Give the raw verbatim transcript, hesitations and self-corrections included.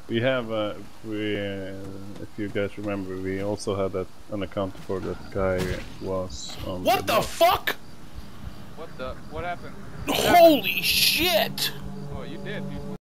We have, uh, we, uh, if you guys remember, we also had that an account for that guy was on What the, the fuck? What the? What happened? What Holy happened? shit! Oh, you did. You